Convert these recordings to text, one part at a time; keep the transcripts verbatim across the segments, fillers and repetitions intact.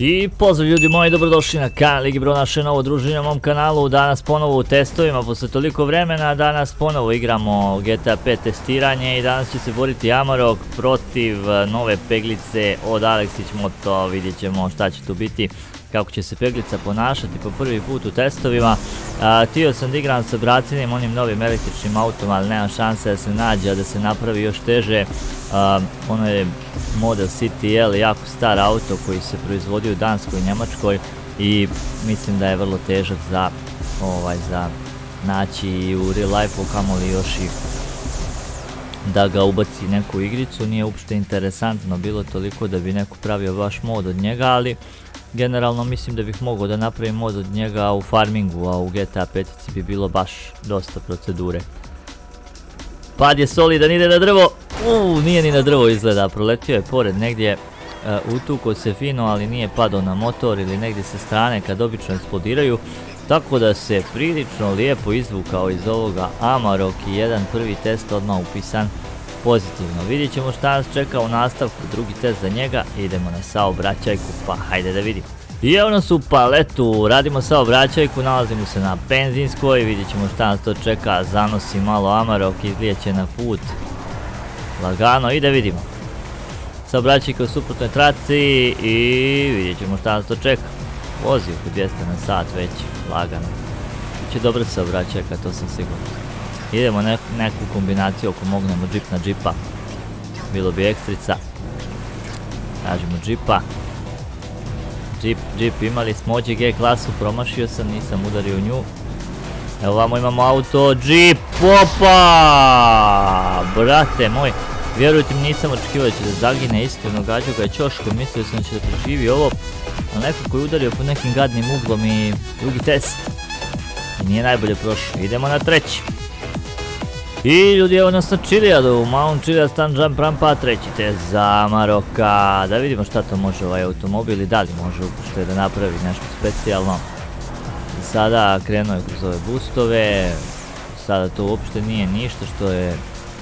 I pozdrav ljudi moji, dobrodošli na kanal Igibro, naše novo druženje na mom kanalu. Danas ponovo u testovima, posle toliko vremena, danas ponovo igramo G T A pet testiranje i danas će se boriti Amarok protiv nove peglice od Aleksić Moto. Vidjet ćemo šta će tu biti, kako će se peglica ponašati po prvi put u testovima. Htio sam da igram sa bracinim onim novim električnim autom, ali nema šanse da se nađe, a da se napravi još teže. Ono je Model City L, jako star auto koji se proizvodi u Danskoj i Njemačkoj i mislim da je vrlo težak za ovaj za naći i u real life-u, kamoli još i da ga ubaci neku igricu. Nije uopšte interesantno bilo toliko da bi neko pravio baš mod od njega, ali generalno mislim da bih mogao da napravim mod od njega u farmingu, a u G T A pet bi bilo baš dosta procedure. Pad je solidan, ide na drvo. Uuu, nije ni na drvo izgleda, proletio je pored negdje, utuko se fino, ali nije padao na motor ili negdje sa strane kad obično eksplodiraju. Tako da se prilično lijepo izvukao iz ovoga Amarok i jedan prvi test odmah upisan pozitivno. Vidjet ćemo šta nas čeka u nastavku, drugi test za njega. Idemo na saobraćajku, pa hajde da vidimo. I evo nas u paletu, radimo saobraćajku, nalazimo se na benzinskoj, vidjet ćemo šta nas to čeka. Zanosi malo Amarok, izlijeće na put lagano i da vidimo. Saobraćajka u suprotnoj traci i vidjet ćemo šta nas to čeka. Vozi oko dvjesto na sat već, lagano. Biće dobra saobraćajka, to sam siguran. Idemo neku, neku kombinaciju ako mognemo džip na džipa. Bilo bi ekstrica. Tražimo džipa. Džip, džip, imali smo O G G klasu, promašio sam, nisam udario u nju. Evo vamo imamo auto, džip, opa! Brate moj, vjerujte mi, nisam očekivao da će da zagine, iskreno gađao ga je ćoškom, mislio sam da će da preživi ovo. Ali nekako je udario po nekim gadnim uglom i drugi test. I nije najbolje prošlo, idemo na treći. I ljudi, evo nas na Chiliadu, Mount Chiliad Stunt Jump Rampa, treći test za Amaroka. Da vidimo šta to može ovaj automobil i da li može uopšte da napravi nešto specijalno. Sada krenuo je kroz ove boostove, sada to uopšte nije ništa što je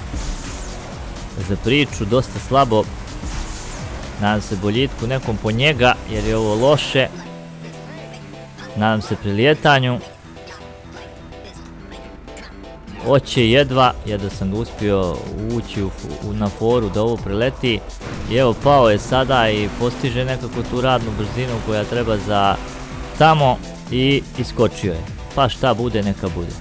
za priču, dosta slabo. Nadam se boljitku nekom po njega jer je ovo loše. Nadam se prilijetanju. Oće jedva, jedva sam ga uspio ući u, u, na foru da ovo preleti. I evo pao je sada i postiže nekako tu radnu brzinu koja treba za tamo i iskočio je. Pa šta bude, neka bude.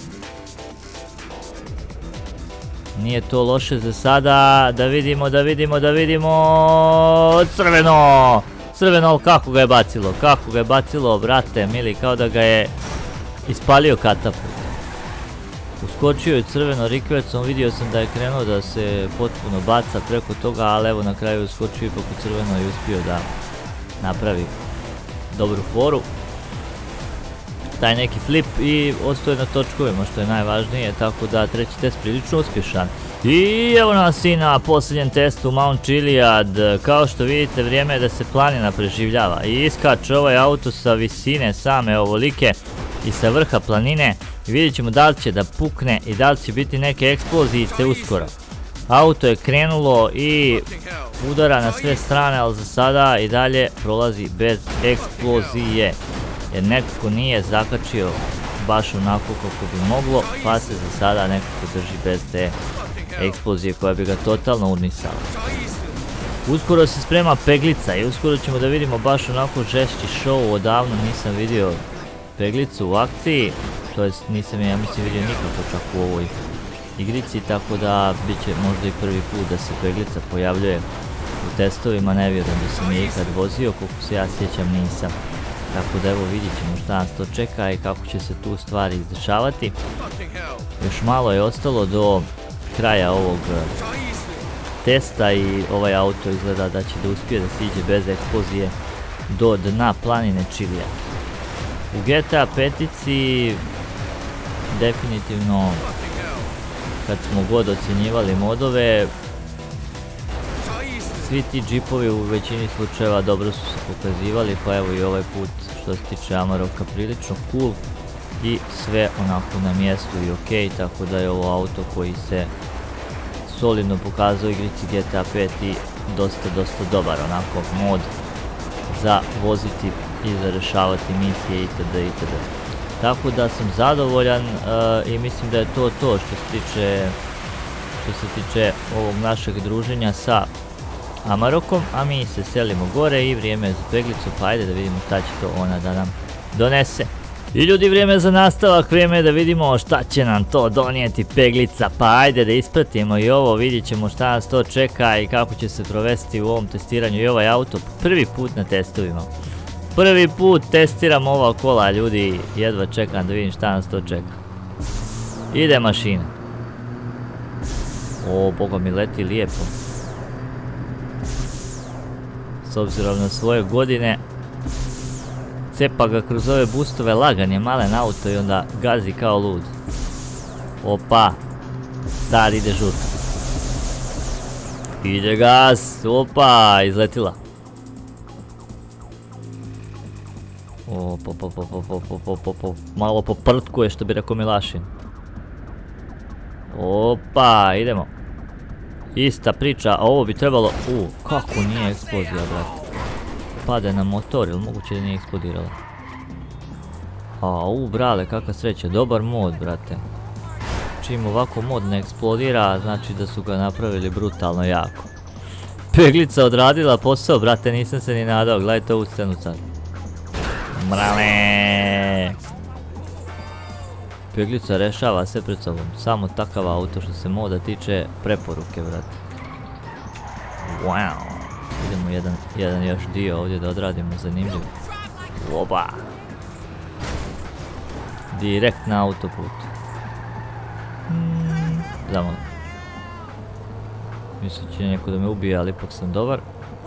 Nije to loše za sada, da vidimo, da vidimo, da vidimo, crveno, crveno, ali kako ga je bacilo, kako ga je bacilo, brate mili, kao da ga je ispalio katapult. Uskočio je crveno rikvercom, vidio sam da je krenuo da se potpuno baca preko toga, ali evo na kraju uskočio ipak u crveno i uspio da napravi dobru foru. Taj neki flip i ostoje na točkovima što je najvažnije, tako da treći test prilično uspješan. I evo nas i na posljednjem testu Mount Chiliad. Kao što vidite, vrijeme je da se planina preživljava i iskače ovaj auto sa visine same ovolike i sa vrha planine. Vidjet ćemo da li će da pukne i da li će biti neke eksplozijice uskoro. Auto je krenulo i udara na sve strane, ali za sada i dalje prolazi bez eksplozije. Jer nekako nije zakačio baš onako kako bi moglo, pa se za sada nekako drži bez te eksplozije koja bi ga totalno urnisala. Uskoro se sprema peglica i uskoro ćemo da vidimo baš onako žešći show. Odavno nisam vidio peglicu u akciji, to jest nisam je, ja mislim, vidio nikako čak u ovoj igrici, tako da bit će možda i prvi put da se peglica pojavljuje u testovima. Ne vjerujem da sam je ikad vozio, koliko se ja sjećam nisam. Tako da evo vidjet ćemo šta nas to čeka i kako će se tu stvari izdešavati. Još malo je ostalo do kraja ovog testa i ovaj auto izgleda da će da uspije da siđe bez eksplozije do dna planine Chiliad. U G T A petici definitivno kad smo god ocjenjivali modove, svi ti džipovi u većini slučajeva dobro su se pokazivali, pa evo i ovaj put što se tiče Amaroka prilično cool i sve onako na mjestu i ok, tako da je ovo auto koji se solidno pokazao u igrici G T A pet i dosta, dosta dobar onako mod za voziti i za rješavati misije itd. itd. Tako da sam zadovoljan uh, i mislim da je to to što se tiče, što se tiče ovog našeg druženja sa Amarokom, a mi se selimo gore i vrijeme je za peglicu, pa ajde da vidimo šta će to ona da nam donese. I ljudi, vrijeme je za nastavak, vrijeme je da vidimo šta će nam to donijeti peglica, pa ajde da ispratimo i ovo, vidjet ćemo šta nas to čeka i kako će se provesti u ovom testiranju i ovaj auto prvi put na testovima. Prvi put testiram ova kola, ljudi, jedva čekam da vidim šta nas to čeka. Ide mašina. O, boga mi leti lijepo. S obzirom na svoje godine, cepa ga kroz ove boostove, lagan je malen auto i onda gazi kao lud. Opa, sad ide žuto. Ide gas, opa, izletila. Opa, opa, opa, opa, opa, opa, malo poprtkuje što bi rekao Milašin. Opa, idemo. Ista priča, a ovo bi trebalo... U, kako nije eksplozija, brate. Pade na motor, ili moguće da nije eksplodirala? A, u, brale, kakva sreća, dobar mod, brate. Čim ovako mod ne eksplodira, znači da su ga napravili brutalno jako. Peglica odradila posao, brate, nisam se ni nadao, gledajte ovu scenu sad. Mrale! Peglica rešava sve pred sobom, samo takav auto što se moda tiče, preporuke, brate. Wow! Idemo jedan, jedan još dio ovdje da odradimo, zanimljivo. Oba! Direkt na autoput. Hmm, zamalo. Mislim će neko da me ubije, ali ipak sam dobar.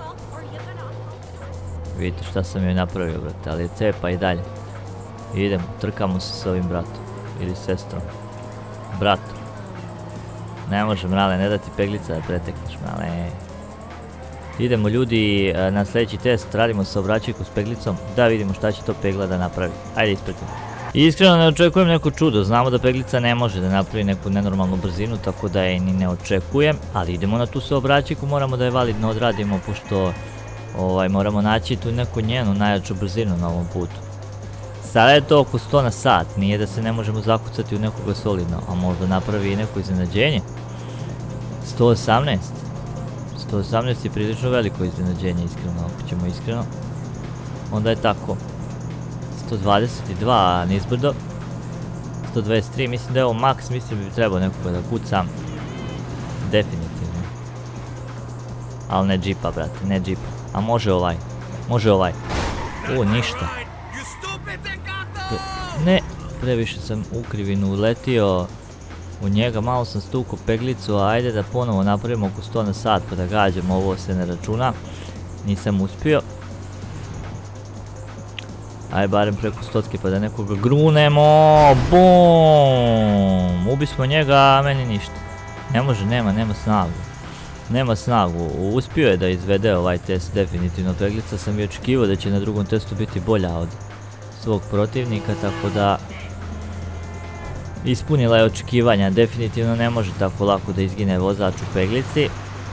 Vidite šta sam joj napravio, brate, ali je cepa i dalje. Idemo, trkamo se s ovim bratom. Ili sestrom. Bratom. Ne može, mrale, ne da ti peglica da pretekneš, mrale. Idemo, ljudi, na sljedeći test, radimo saobraćajku s peglicom, da vidimo šta će to pegla da napravi. Ajde, ispratimo. Iskreno ne očekujem neko čudo, znamo da peglica ne može da napravi neku nenormalnu brzinu, tako da je ni ne očekujem, ali idemo na tu saobraćajku, moramo da je validno odradimo, pošto ovaj, moramo naći tu neku njenu najjaču brzinu na ovom putu. Sada je to oko sto na sat, nije da se ne možemo zakucati u nekoga solidno, a možda napravi i neko iznenađenje. sto osamnaest. sto osamnaest je prilično veliko iznenađenje, iskreno, ako ćemo iskreno. Onda je tako. sto dvadeset dva nizbrdo. sto dvadeset tri, mislim da je ovo max, mislim da bi trebao nekoga da kucam. Definitivno. Ali ne džipa, brate, ne džipa. A može ovaj, može ovaj. O, ništa. Ne, previše sam u krivinu uletio u njega, malo sam stukao peglicu, a ajde da ponovo napravimo oko sto na sat pa da gađamo, ovo se ne računa. Nisam uspio. Ajde barem preko stotke pa da nekoga grunemo. Bum! Ubismo njega, a meni ništa. Ne može, nema, nema snagu. Nema snagu. Uspio je da izvede ovaj test definitivno. Peglica sam i očekivao da će na drugom testu biti bolja od svog protivnika, tako da ispunila je očekivanja. Definitivno ne može tako lako da izgine vozač u peglici,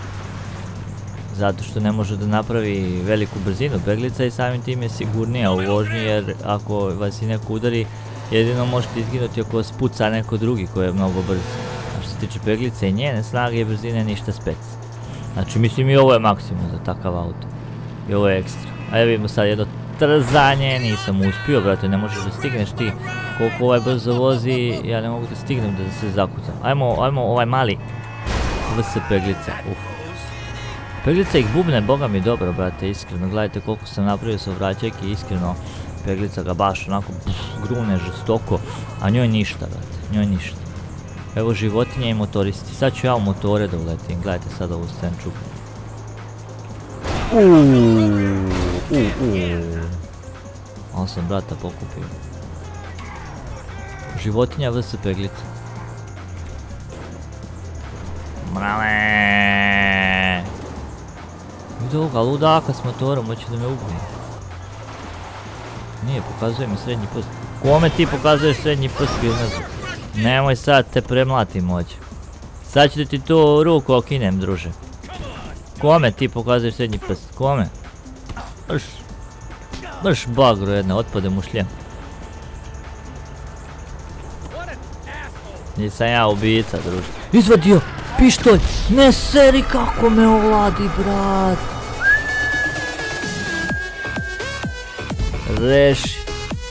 zato što ne može da napravi veliku brzinu peglica i samim tim je sigurnija u vožnji, jer ako vas i neko udari, jedino možete izginuti ako vas puca neko drugi koji je mnogo brz. A što se tiče peglice i njene snage i brzine, ništa spec. Znači mislim i ovo je maksimum za takav auto. I ovo je ekstra. Ajde vidimo sad jedno trzanje, nisam uspio, brate, ne možeš da stigneš ti. Koliko ovaj brzo vozi, ja ne mogu da stignem da se zakucam. Ajmo, ajmo ovaj mali V S peglica, uf. Peglica ih bubne, boga mi dobro, brate, iskreno, gledajte koliko sam napravio saobraćajki, iskreno, peglica ga baš onako pff, grune žestoko, a njoj ništa, brate, njoj ništa. Evo životinje i motoristi, sad ću ja u motore da uletim, gledajte sad ovu scenču. Uuuu, uuuu. Malo sam brata pokupio. Životinja V S peglica. Mrale. Vidi ovoga ludaka s motorom, hoće da me ubije. Nije, pokazuje mi srednji prst. Kome ti pokazuješ srednji prst, Gilnezu? Nemoj sad, te premlatim hoće. Sad ću da ti tu ruku okinem, druže. Kome ti pokazuješ srednji prst? Kome? Už. Mrš bagro jedna, otpade mu šljem. Nisam ja ubica, druže. Izvadio pištolj! Ne seri kako me ovladi, brat! Reši.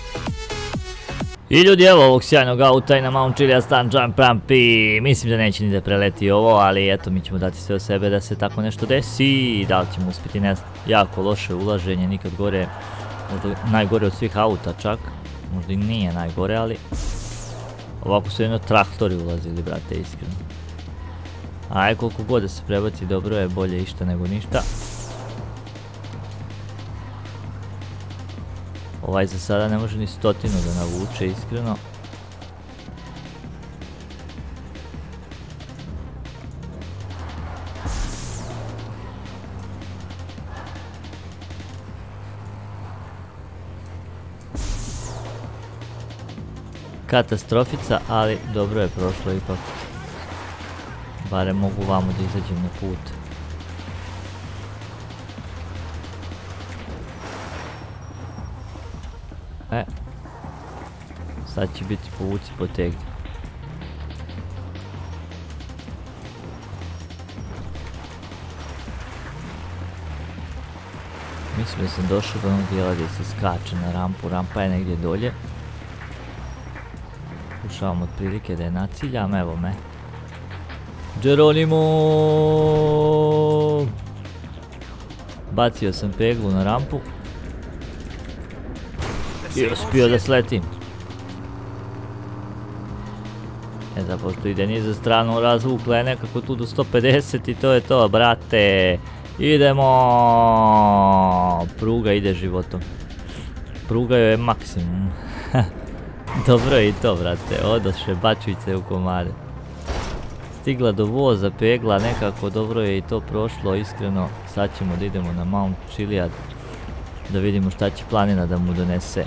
I ljudi, evo ovog sjajnog auta i na Mount Chiliad Stunt Jump Ramp i mislim da neće ni da preleti ovo, ali eto mi ćemo dati sve od sebe da se tako nešto desi. Da li ćemo uspjeti, ne znam, jako loše ulaženje, nikad gore, najgore od svih auta čak, možda i nije najgore, ali ovako su jedno traktori ulazili, brate, iskreno. Aj, koliko god da se prebaci dobro je, bolje išta nego ništa. Ovaj za sada ne može ni stotinu da navuče, iskreno. Katastrofica, ali dobro je prošlo ipak. Barem mogu vamo da izađem na put. E, sad će biti povuci potegni. Mislim da sam došao do onog dijela gdje se skače na rampu, rampa je negdje dolje. Pokušavam otprilike da je naciljam, evo me. Geronimo! Bacio sam peglu na rampu. I uspio da sletim. E da, pošto ide niza stranu, razvukla je nekako tu do sto pedeset i to je to, brate. Idemo! Pruga ide životom. Pruga joj je maksimum. Dobro je i to, brate, odoše bačvice u komade. Stigla do voza, pegla, nekako dobro je i to prošlo, iskreno. Sad ćemo da idemo na Mount Chiliad. Da vidimo šta će planina da mu donese.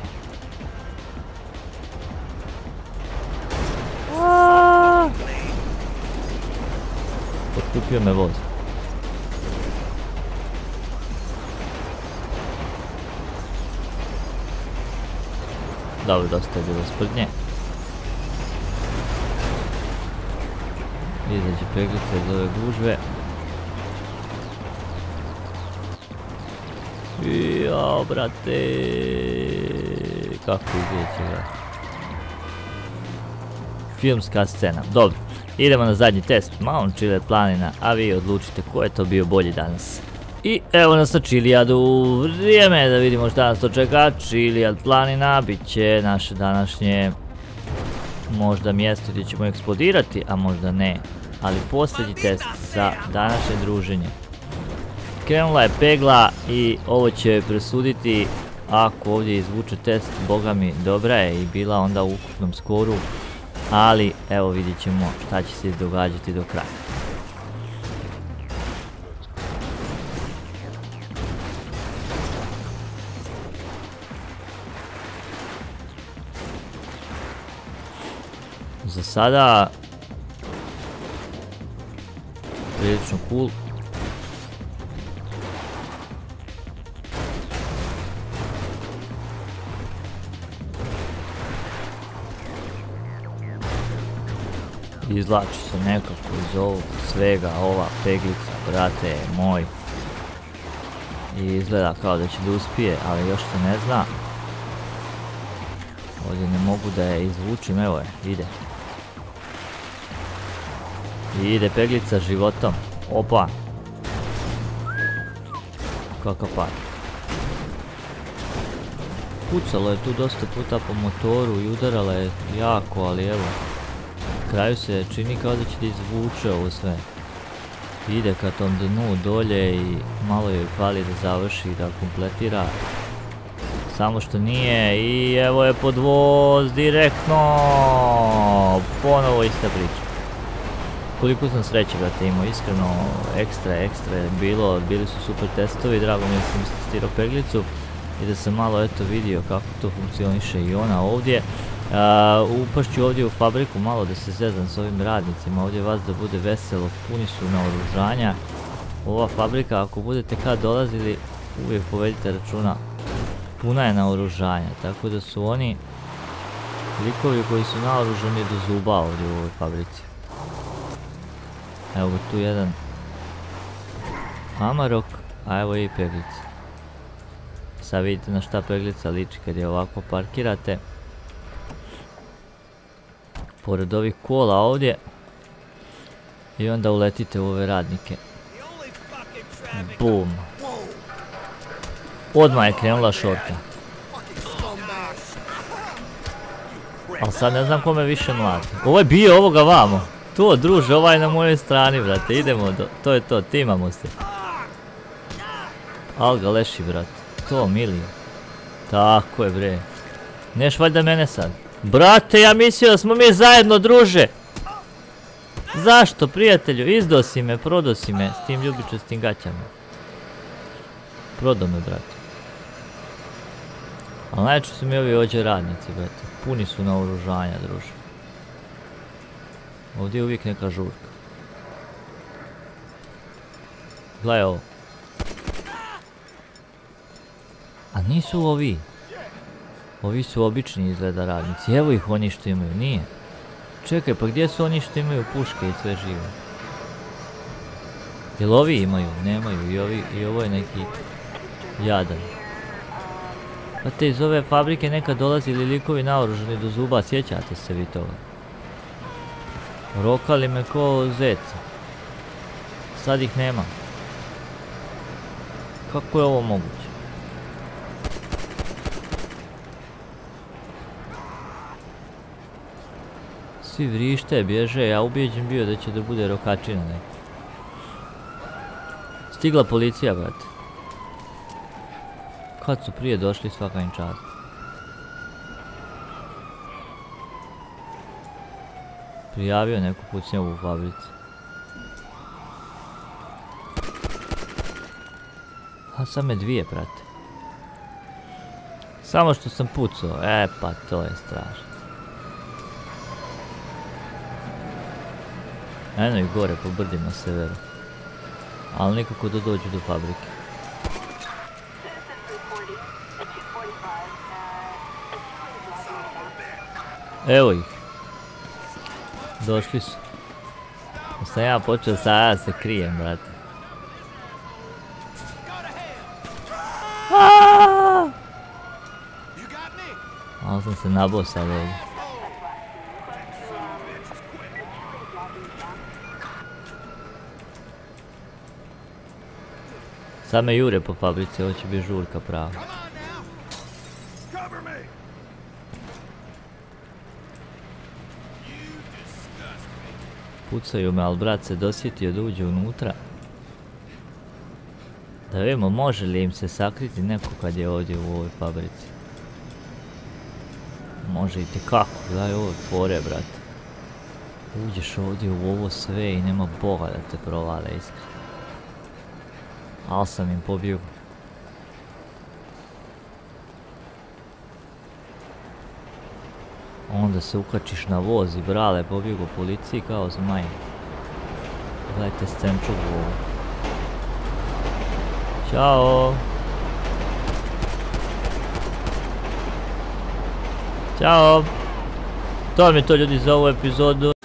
Potkupio me voz. Dobro, dosta je bilo sprdnje. Izađe peglica iz ove gužve. Jao, brate, kako izgledeće, brate. Filmska scena, dobro. Idemo na zadnji test, Mount Chiliad planina, a vi odlučite ko je to bio bolji danas. I evo nas na Chiliadu, vrijeme je da vidimo šta nas to čeka. Chiliad planina bit će naše današnje možda mjesto gdje ćemo eksplodirati, a možda ne. Ali posljednji test za današnje druženje. Krenula je pegla i ovo će presuditi ako ovdje izvuče test, boga mi dobra je i bila onda u ukupnom skoru. Ali evo vidjet ćemo šta će se događati do kraja. Za sada prilično cool. Izvlači se nekako iz ovog svega, ova peglica, brate moj. I izgleda kao da će da uspije, ali još se ne zna. Ovdje ne mogu da je izvučim, evo je, ide. I ide peglica životom. Opa. Kakav pad. Pucalo je tu dosta puta po motoru i udarala je jako, ali evo. Na kraju se čini kao da će da izvuče ovo sve. Ide ka tom dnu dolje i malo joj fali da završi i da kompletira. Samo što nije i evo je pod voz direktno. Ponovo ista priča. Koliko sam sreće, brate, imao, iskreno, ekstra, ekstra je bilo, bili su super testovi, drago mi je da sam istestirao peglicu i da sam malo eto vidio kako to funkcioniše i ona ovdje. Upašću ovdje u fabriku malo da se zezam s ovim radnicima, ovdje vas da bude veselo, puni su naoružanja. Ova fabrika, ako budete kad dolazili, uvijek povedite računa Puna je naoružanja, tako da su oni likovi koji su naoružani do zuba ovdje u ovoj fabrici. Evo tu jedan Amarok, a evo i peglica. Sad vidite na šta peglica liči kad je ovako parkirate. Pored ovih kola ovdje. I onda uletite u ove radnike. Bum. Odmah je krenula šorta. Ali sad ne znam kome više mlati. Ovo je bio ovoga vamo. To, druže, ovaj na mojoj strani, brate. Idemo, do, to je to, timamo se. Al ga leši, brate. To, milio. Tako je, bre. Neš valjda mene sad. Brate, ja mislio da smo mi zajedno, druže. Zašto, prijatelju? Izdo si me, prodo si me s tim ljubičastim gaćama. Prodo me, brate. Ali najčešće su mi ovi ođe radnici, brate. Puni su naoružanja, druže. Ovdje je uvijek neka žurka. Gledaj ovo. A nisu ovi. Ovi su obični izgleda radnici. Evo ih oni što imaju, nije. Čekaj, pa gdje su oni što imaju puške i sve živo? Jel ovi imaju? Nemaju. I, ovi, i ovo je neki jadan. Pa te iz ove fabrike nekad dolazili likovi naoružani do zuba, sjećate se vi toga? Rokali me ko zeca. Sad ih nema. Kako je ovo moguće? Svi vrište, bježe, ja ubijeđen bio da će da bude rokačina neka. Stigla policija, brate. Kad su prije došli, svaka im čast. Prijavio neku pucnjavu u fabrici. A sad me dvije prate. Samo što sam pucao, e pa to je strašno. Eno i gore po brdima severu. Ali nikako da dođu do fabrike. Evo ih. Došli su. Sam ja počeo sada se krijem, brate. Malo sam se nabosao ovdje. Sad me jure po fabrici, ovo će biti žurka prava. Pucaju me, ali brat se dosjetio da uđe unutra. Da vidimo može li im se sakriti neko kad je ovdje u ovoj fabrici. Može i tekako, gledaj ovo fore, brate. Uđeš ovdje u ovo sve i nema boga da te provale iskreno. Ali sam im pobjegao. Onda se ukačiš na voz i brale pobjegao policiji kao zmaj. Gledajte scenču u ovo. Ćao! Ćao! To mi je to ljudi za ovu epizodu.